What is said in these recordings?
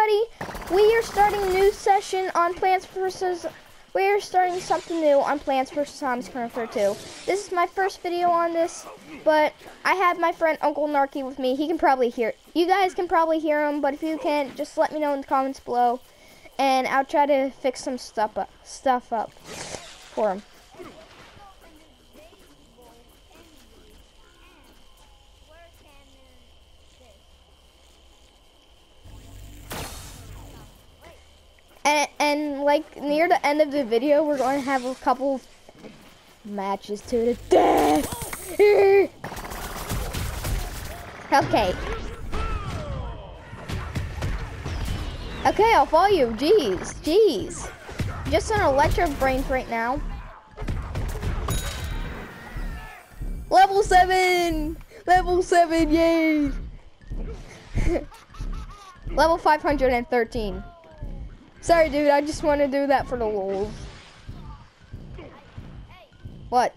everybody! We are starting a new session on Plants vs. We are starting something new on Plants vs. Zombies Current 2. This is my first video on this, but I have my friend Uncle Narky with me. He can probably hear. You guys can probably hear him, but if you can't, just let me know in the comments below, and I'll try to fix some stuff up for him. And like near the end of the video, we're going to have a couple matches to the death. Okay. Okay, I'll follow you. Jeez. Just an electro brain right now. Level 7, yay. Level 513. Sorry, dude, I just want to do that for the lulz. What?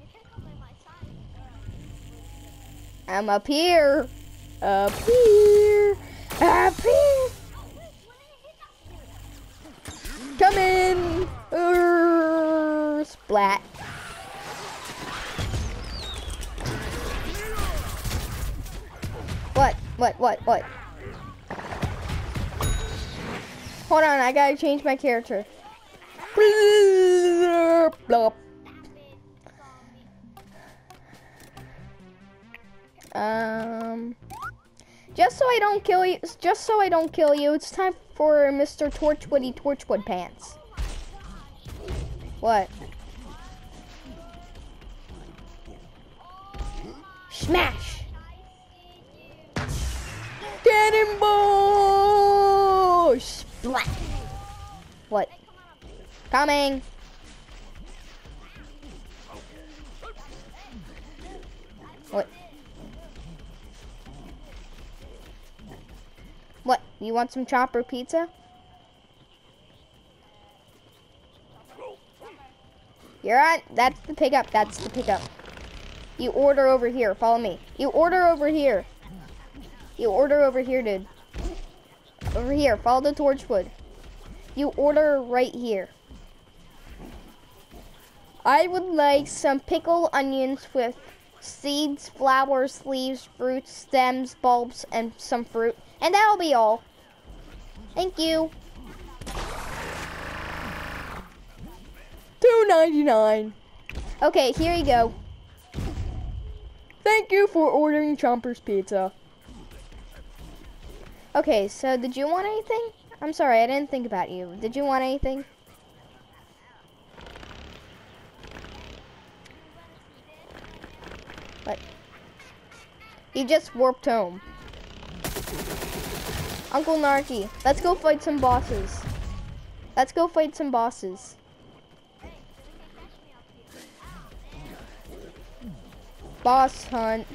I'm up here. Up here. Come in. Splat. What? Hold on, I gotta change my character. Blop. Just so I don't kill you, it's time for Mr. Torchwood Pants. What? Smash! Cannonball! Splat! What? Coming! What? What? You want some chopper pizza? You're on. That's the pickup. You order over here. Follow me. You order over here, dude. Over here. Follow the Torchwood. You order right here. I would like some pickled onions with seeds, flowers, leaves, fruits, stems, bulbs, and some fruit. And that'll be all. Thank you. $2.99. Okay, here you go. Thank you for ordering Chomper's Pizza. Okay, so did you want anything? I'm sorry, I didn't think about you. Did you want anything? What? He just warped home. Uncle Narky, let's go fight some bosses. Boss hunt.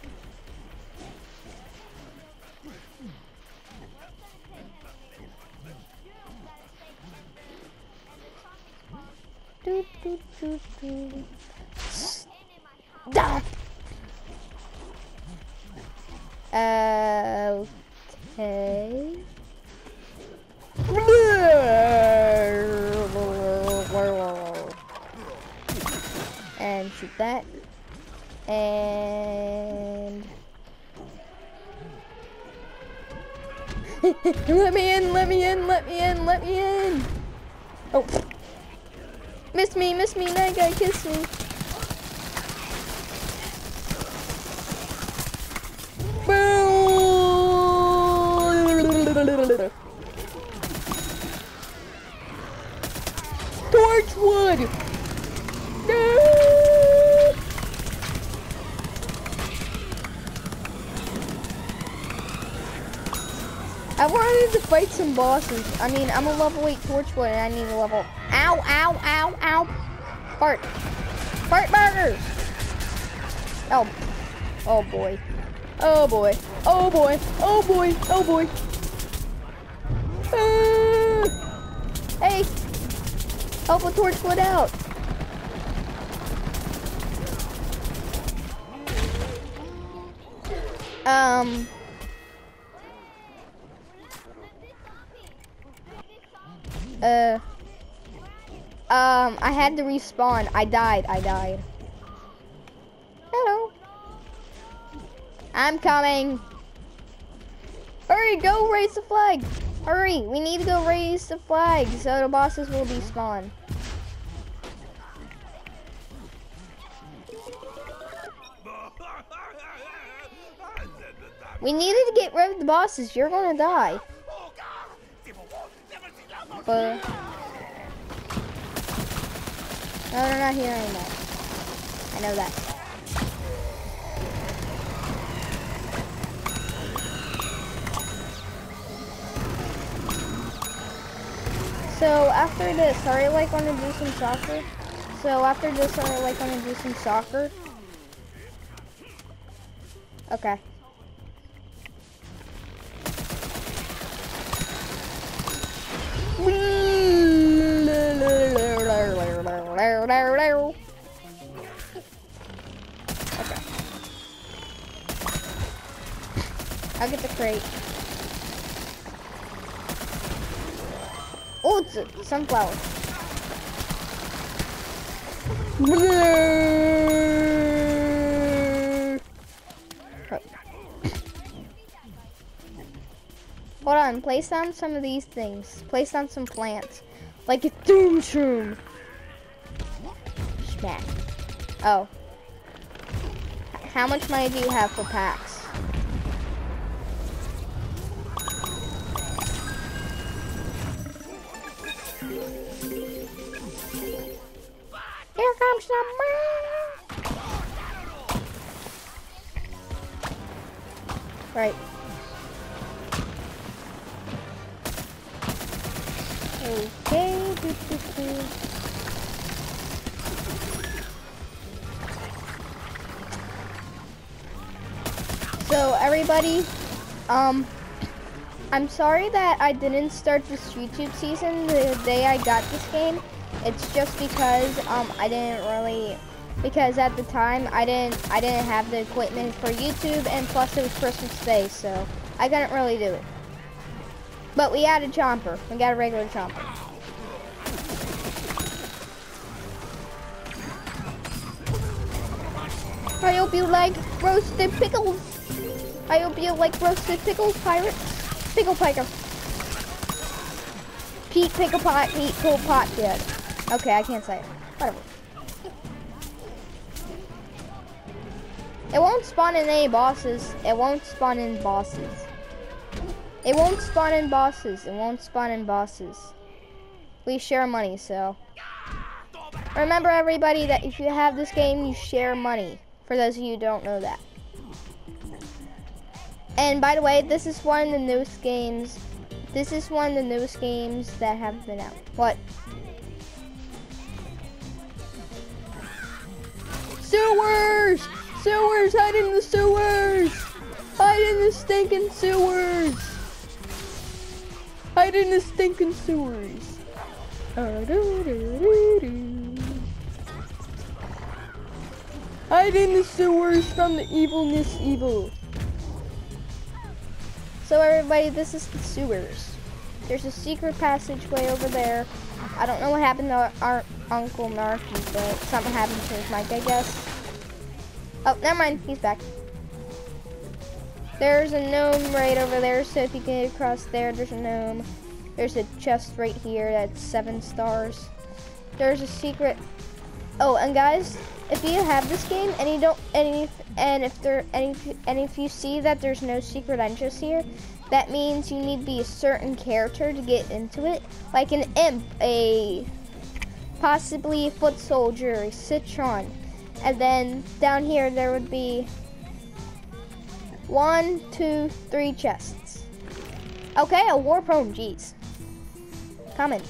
Stop. Okay. And shoot that. And let me in. Oh. Miss me, that guy kissed me. Torchwood! No! I wanted to fight some bosses. I mean, I'm a level 8 Torchwood and I need a level. Ow! Fart burger! Oh boy. Hey! Help a Torchwood out! I had to respawn. I died. Hello. I'm coming. Hurry, go raise the flag. Hurry, we need to go raise the flag so the bosses will despawn. We needed to get rid of the bosses. You're gonna die. But no, they're not here anymore. I know that. So after this, are you like gonna do some soccer? Okay. Okay. I'll get the crate. Oh, it's a sunflower. Hold on, place down some of these things. Place down some plants. Like a doom shroom. Smack. Oh. How much money do you have for packs? Here comes some money. Right. Okay. So everybody, I'm sorry that I didn't start this YouTube season the day I got this game. It's just because because at the time I didn't have the equipment for YouTube, and plus it was Christmas Day, so I couldn't really do it. But we added Chomper. We got a regular Chomper. I hope you like roasted pickles. I hope you like roasted pickles, pirates. Pickle piker. Pete Pickle Pot, Pete Pull Pot dead. Okay, I can't say it. Whatever. It won't spawn in any bosses. It won't spawn in bosses. It won't spawn in bosses. It won't spawn in bosses. We share money, so. Remember everybody that if you have this game, you share money. For those of you who don't know that. And by the way, this is one of the newest games. This is one of the newest games that have been out. What? Sewers! Sewers! Hide in the sewers! Hide in the stinking sewers! Hide in the stinking sewers! Hide in the sewers from the evilness evil. So everybody, this is the sewers. There's a secret passageway over there. I don't know what happened to our Uncle Narky, but something happened to his mic, I guess. Oh, never mind, he's back. There's a gnome right over there, so if you can get across there, there's a gnome. There's a chest right here that's 7 stars. There's a secret. Oh, and guys, if you have this game and you don't, if you see that there's no secret entrance here, that means you need to be a certain character to get into it, like an imp, possibly a foot soldier, a citron, and then down here there would be 1, 2, 3 chests. Okay, a war prone, jeez. Coming.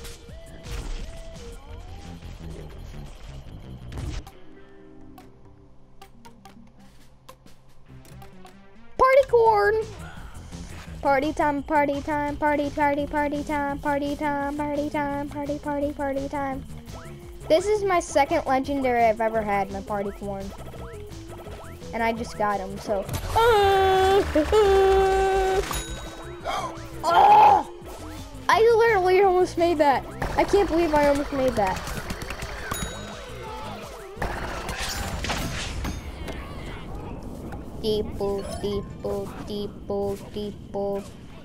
Party corn! Party time, party time, party, party, party time, party time, party time, party, party, party time. This is my second legendary I've ever had, my party corn. And I just got him, so. I literally almost almost made that. I can't believe I almost made that. Deep boop, deep boop, deep boop, deep boop.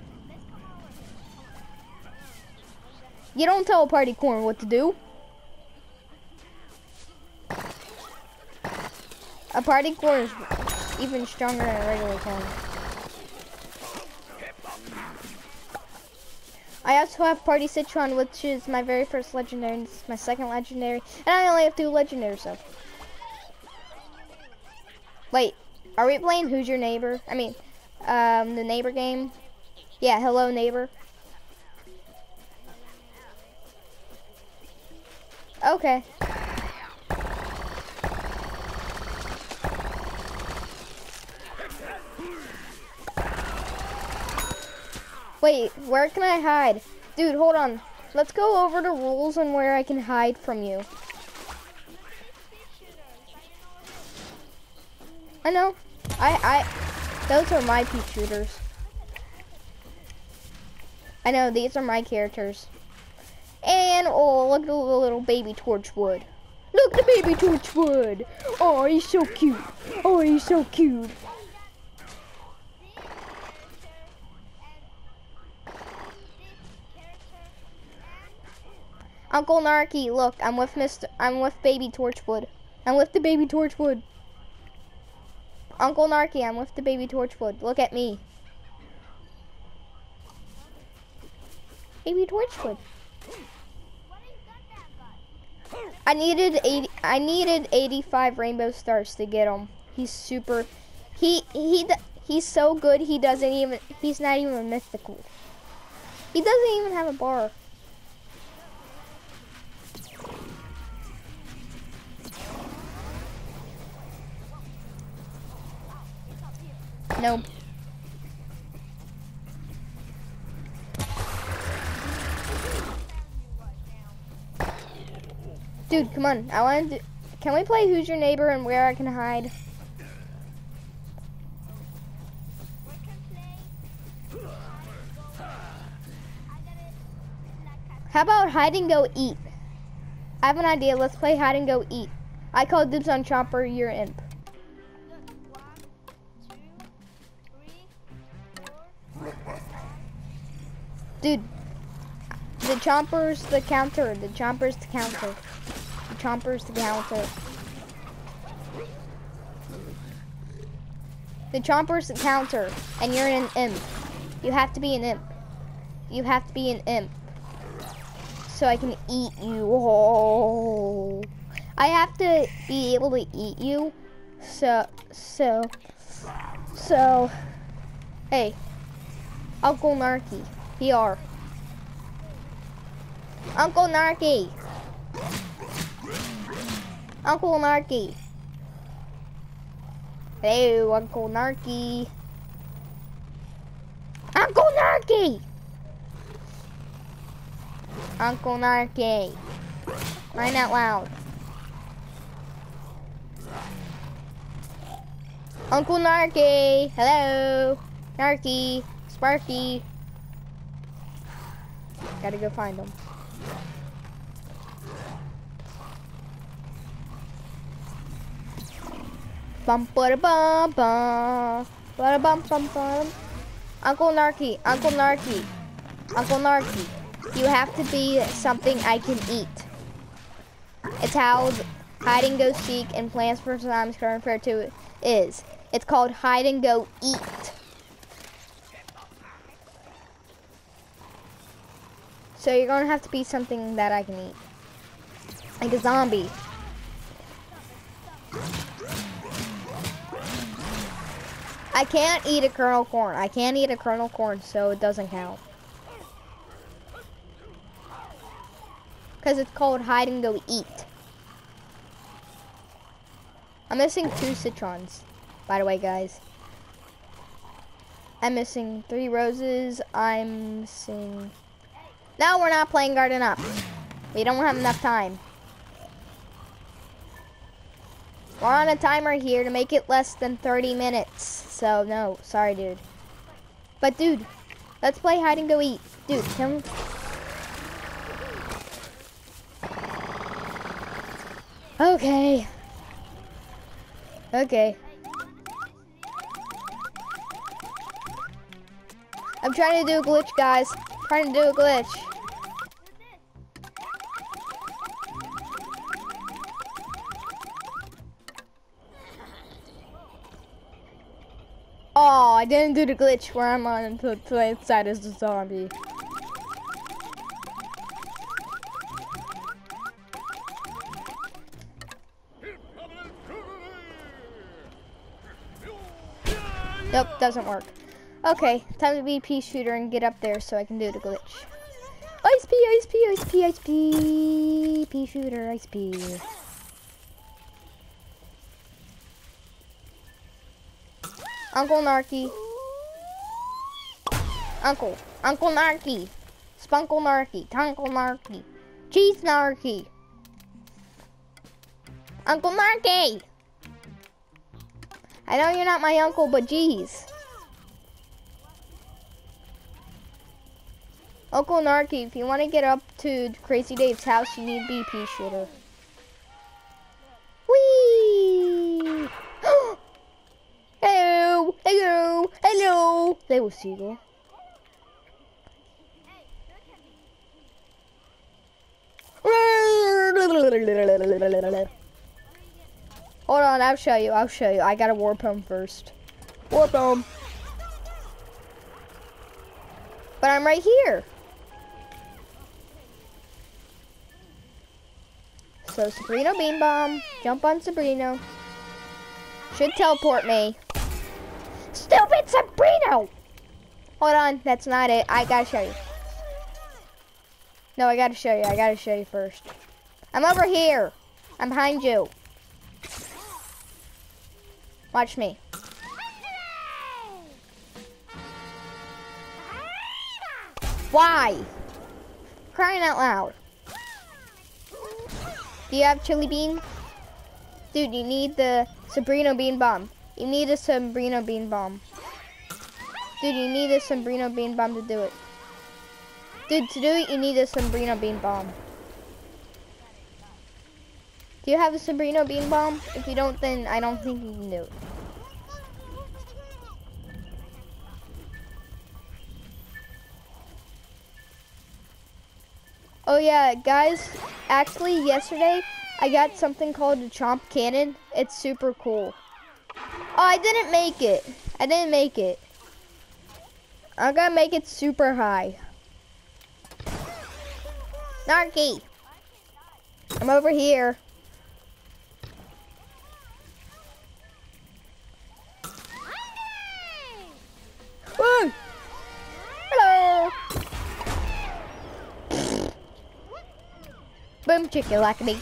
You don't tell a party corn what to do. A party corn is even stronger than a regular corn. I also have Party Citron, which is my very first legendary, and it's my second legendary, and I only have 2 legendaries, so. Wait, are we playing Who's Your Neighbor? I mean, the neighbor game? Yeah, hello neighbor. Okay. Wait, where can I hide? Dude, hold on. Let's go over the rules and where I can hide from you. I know. Those are my pea shooters. I know, these are my characters. And, oh, look at the little baby Torchwood. Look at the baby Torchwood. Oh, he's so cute. Oh, he's so cute. Uncle Narky, look, I'm with baby Torchwood. I'm with the baby Torchwood. Uncle Narky, I'm with the baby Torchwood. Look at me. Baby Torchwood. I needed 85 rainbow stars to get him. He's super, he's so good, he's not even mythical. He doesn't even have a bar. Nope. Dude, come on. Can we play Who's Your Neighbor and where I can hide? How about hide and go eat? I have an idea. Let's play hide and go eat. I call dibs on Chopper, you're imp. Dude, the Chomper's the counter. The Chomper's the counter. The Chomper's the counter. The Chomper's the counter, and you're an imp. You have to be an imp. You have to be an imp. So I can eat you. Oh. I have to be able to eat you. So. Hey, Uncle Narky. PR. Uncle Narky. Uncle Narky. Hello, Uncle Narky. Uncle Narky. Uncle Narky. Right out loud. Uncle Narky. Hello. Narky. Sparky. Gotta go find them. Bum ba bum bum ba bum bum bum. Uncle Narky, Uncle Narky, Uncle Narky. You have to be something I can eat. It's how hide and go seek in Plants vs. Zombies Current Affair 2 is. It's called hide and go eat. So you're gonna have to be something that I can eat. Like a zombie. I can't eat a kernel corn. I can't eat a kernel corn, so it doesn't count. Because it's called hide and go eat. I'm missing 2 citrons, by the way, guys. I'm missing 3 roses. I'm missing... No, we're not playing Garden Up. We don't have enough time. We're on a timer here to make it less than 30 minutes. So, no. Sorry, dude. But, dude, let's play hide and go eat. Dude, come. Okay. Okay. I'm trying to do a glitch, guys. Trying to do a glitch. Oh, I didn't do the glitch where I'm on the side as the zombie. Nope, doesn't work. Okay, time to be pea shooter and get up there so I can do the glitch. Ice pea, ice pea, ice pea, ice pea. Pea shooter, ice pea. Uncle Narky. Uncle Narky. Spunkle Narky. Tunkle Narky. Cheese Narky. Uncle Narky. I know you're not my uncle, but geez. Uncle Narky, if you want to get up to Crazy Dave's house, you need BP shooter. Whee! Hello, hello, hello. They will seagull. Hold on, I'll show you. I gotta warp home first. Warp home. But I'm right here. So Sabrina Bean Bomb, jump on Sabrina. Should teleport me. Stupid Sabrina! Hold on, that's not it. I gotta show you. No, I gotta show you first. I'm over here. I'm behind you. Watch me. Why? Crying out loud. Do you have chili bean? Dude, you need the Sabrina Bean Bomb. You need a Sabrina Bean Bomb. Dude, you need a Sabrina Bean Bomb to do it. Dude, to do it, you need a Sabrina Bean Bomb. Do you have a Sabrina Bean Bomb? If you don't, then I don't think you can do it. Oh yeah, guys, actually yesterday, I got something called a Chomp Cannon. It's super cool. Oh, I didn't make it. I'm gonna make it super high. Narky! I'm over here. Woo! Hello! Boom chicken like a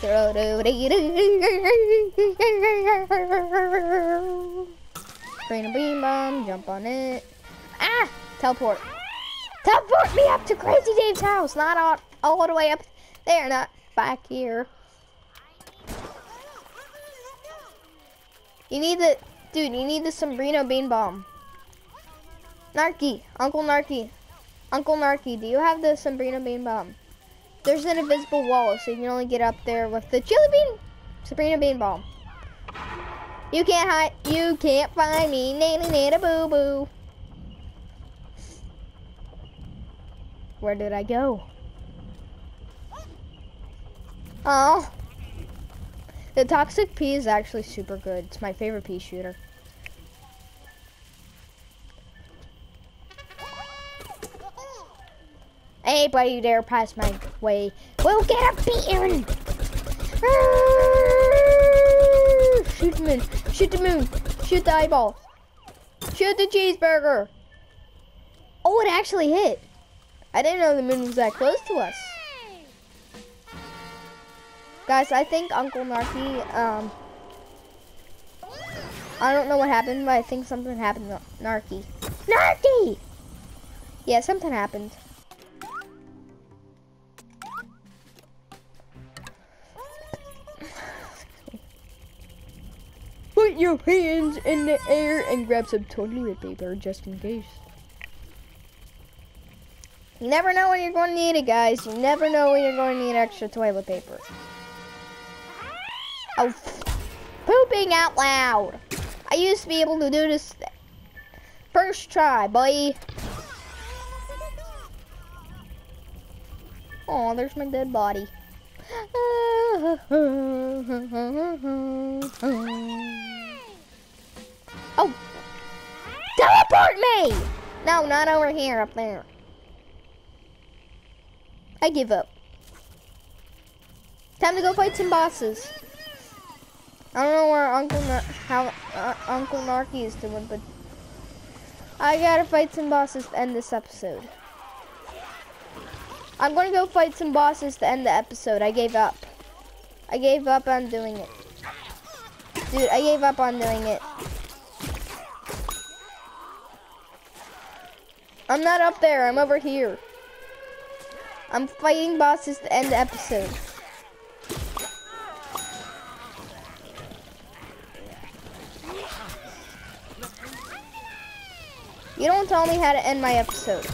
Sabrina Bean Bomb, jump on it. Ah! Teleport. Teleport me up to Crazy Dave's house, not all the way up there, not back here. You need the, dude, you need the Sabrina Bean Bomb. Narky, Uncle Narky, do you have the Sabrina Bean Bomb? There's an invisible wall, so you can only get up there with the Sabrina Bean Bomb. You can't hide, you can't find me, nana boo boo. Where did I go? Oh, the Toxic Pea is actually super good. It's my favorite pea shooter. Anybody dare pass my way will get a beating. Shoot the moon, shoot the moon, shoot the eyeball, shoot the cheeseburger. Oh, it actually hit. I didn't know the moon was that close to us. Guys, I think Uncle Narky, I don't know what happened, but I think something happened to Narky. Narky! Yeah, something happened. Put your hands in the air and grab some toilet paper just in case. You never know when you're going to need it, guys. You never know when you're going to need extra toilet paper. Oh, pooping out loud. I used to be able to do this first try, boy. Oh, there's my dead body. Oh, teleport me! No, not over here, up there. I give up. Time to go fight some bosses. I don't know where Uncle Narky is doing, but I gotta fight some bosses to end this episode. I'm gonna go fight some bosses to end the episode. I gave up. I gave up on doing it. Dude, I gave up on doing it. I'm not up there, I'm over here. I'm fighting bosses to end the episode. You don't tell me how to end my episode.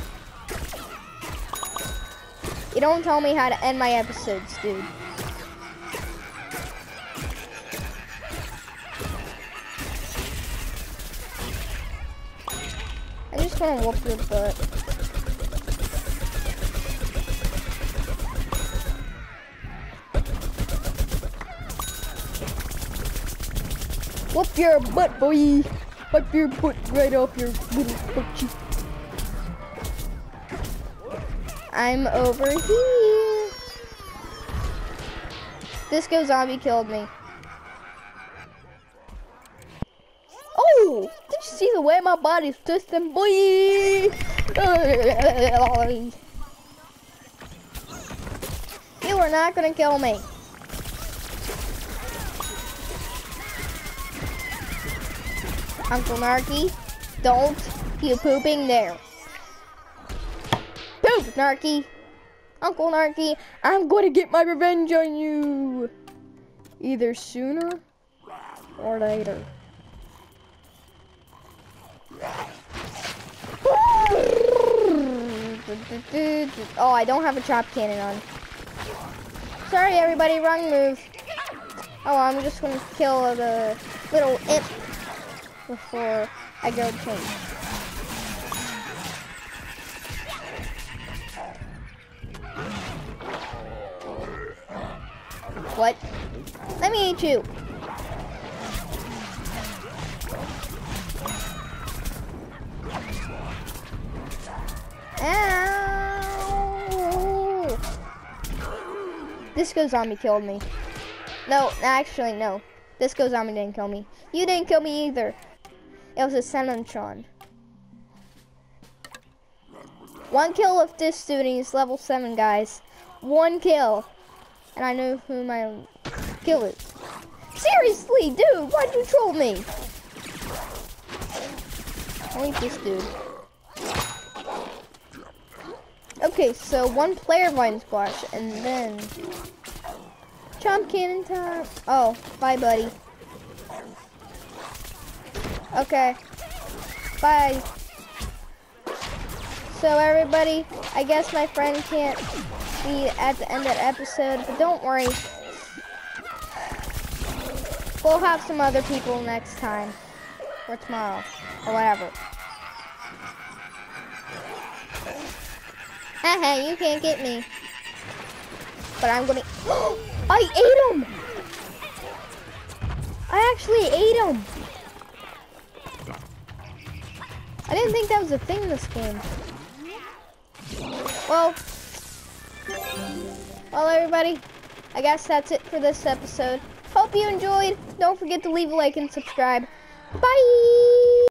You don't tell me how to end my episodes, dude. I just want to whoop your butt. Whoop your butt, boy. Wipe your butt right off your little butt cheek. I'm over here. Disco Zombie killed me. Oh, did you see the way my body's twisting, boy? You are not gonna kill me. Uncle Narky, don't you pooping there. Poop, Narky. Uncle Narky, I'm gonna get my revenge on you. Either sooner or later. Oh, I don't have a chop cannon on. Sorry, everybody, wrong move. Oh, I'm just gonna kill the little imp before I go change. What? Let me eat you. Ow! Disco Zombie killed me. No, actually, no. Disco Zombie didn't kill me. You didn't kill me either. It was a Senentron. One kill of this dude, and he's level 7, guys. One kill. And I know who my kill is. Seriously, dude, why'd you troll me? I'll eat this dude. Okay, so one player vine squash, and then chomp cannon time. Oh, bye, buddy. Okay, bye. So everybody, I guess my friend can't be at the end of the episode, but don't worry. We'll have some other people next time, or tomorrow, or whatever. Haha, you can't get me. But I'm gonna... I ate him! I actually ate him! I didn't think that was a thing in this game. Well, everybody, I guess that's it for this episode. Hope you enjoyed. Don't forget to leave a like and subscribe. Bye!